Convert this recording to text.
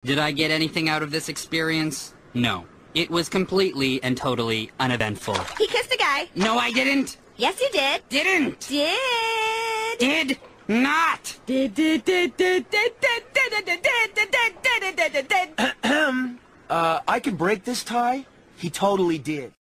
Did I get anything out of this experience? No. It was completely and totally uneventful. He kissed a guy. No, I didn't. Yes, you did. Didn't. Did. Did not. I can break this tie? He totally did.